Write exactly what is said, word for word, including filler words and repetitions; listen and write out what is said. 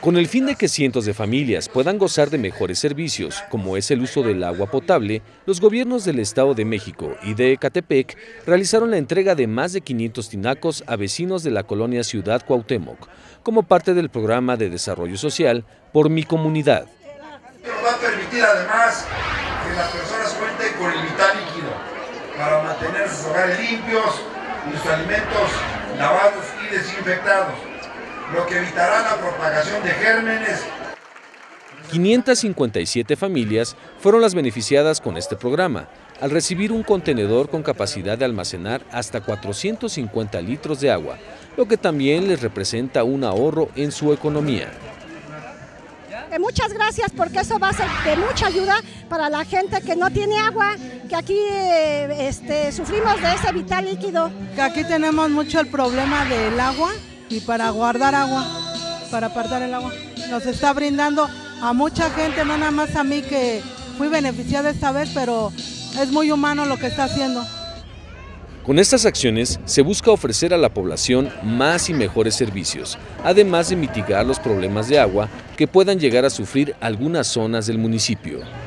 Con el fin de que cientos de familias puedan gozar de mejores servicios, como es el uso del agua potable, los gobiernos del Estado de México y de Ecatepec realizaron la entrega de más de quinientos tinacos a vecinos de la colonia Ciudad Cuauhtémoc, como parte del programa de desarrollo social Por Mi Comunidad. Nos va a permitir además que las personas cuenten con el vital líquido para mantener sus hogares limpios y sus alimentos lavados y desinfectados, lo que evitará la propagación de gérmenes. quinientas cincuenta y siete familias fueron las beneficiadas con este programa, al recibir un contenedor con capacidad de almacenar hasta cuatrocientos cincuenta litros de agua, lo que también les representa un ahorro en su economía. Muchas gracias, porque eso va a ser de mucha ayuda para la gente que no tiene agua, que aquí eh, este, sufrimos de ese vital líquido. Que aquí tenemos mucho el problema del agua y para guardar agua, para apartar el agua. Nos está brindando a mucha gente, no nada más a mí que fui beneficiada esta vez, pero es muy humano lo que está haciendo. Con estas acciones se busca ofrecer a la población más y mejores servicios, además de mitigar los problemas de agua que puedan llegar a sufrir algunas zonas del municipio.